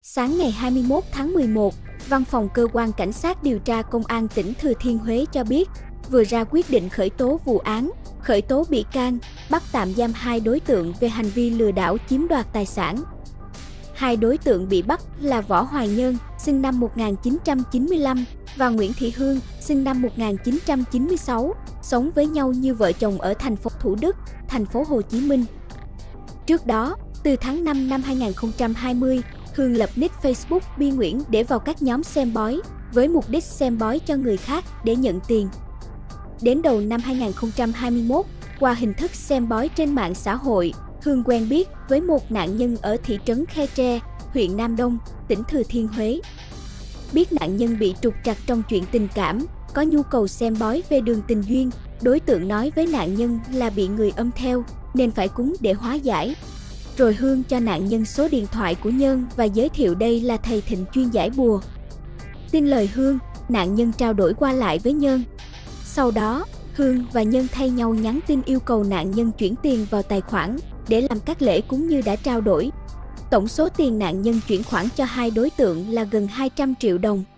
Sáng ngày 21 tháng 11, Văn phòng Cơ quan Cảnh sát điều tra Công an tỉnh Thừa Thiên Huế cho biết, vừa ra quyết định khởi tố vụ án, khởi tố bị can, bắt tạm giam 2 đối tượng về hành vi lừa đảo chiếm đoạt tài sản. 2 đối tượng bị bắt là Võ Hoài Nhân, sinh năm 1995 và Nguyễn Thị Hương, sinh năm 1996, sống với nhau như vợ chồng ở thành phố Thủ Đức, thành phố Hồ Chí Minh. Trước đó, từ tháng 5 năm 2020, Hương lập nick Facebook Bi Nguyễn để vào các nhóm xem bói, với mục đích xem bói cho người khác để nhận tiền. Đến đầu năm 2021, qua hình thức xem bói trên mạng xã hội, Hương quen biết với một nạn nhân ở thị trấn Khe Tre, huyện Nam Đông, tỉnh Thừa Thiên Huế. Biết nạn nhân bị trục trặc trong chuyện tình cảm, có nhu cầu xem bói về đường tình duyên, đối tượng nói với nạn nhân là bị người âm theo, nên phải cúng để hóa giải. Rồi Hương cho nạn nhân số điện thoại của Nhân và giới thiệu đây là thầy Thịnh chuyên giải bùa. Tin lời Hương, nạn nhân trao đổi qua lại với Nhân. Sau đó, Hương và Nhân thay nhau nhắn tin yêu cầu nạn nhân chuyển tiền vào tài khoản để làm các lễ cúng như đã trao đổi. Tổng số tiền nạn nhân chuyển khoản cho 2 đối tượng là gần 200 triệu đồng.